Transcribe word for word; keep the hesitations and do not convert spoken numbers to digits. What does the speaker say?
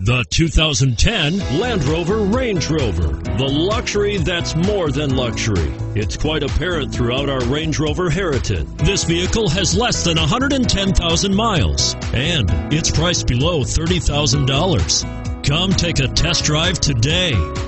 The two thousand ten Land Rover Range Rover, the luxury that's more than luxury. It's quite apparent throughout our Range Rover heritage. This vehicle has less than one hundred ten thousand miles, and it's priced below thirty thousand dollars. Come take a test drive today.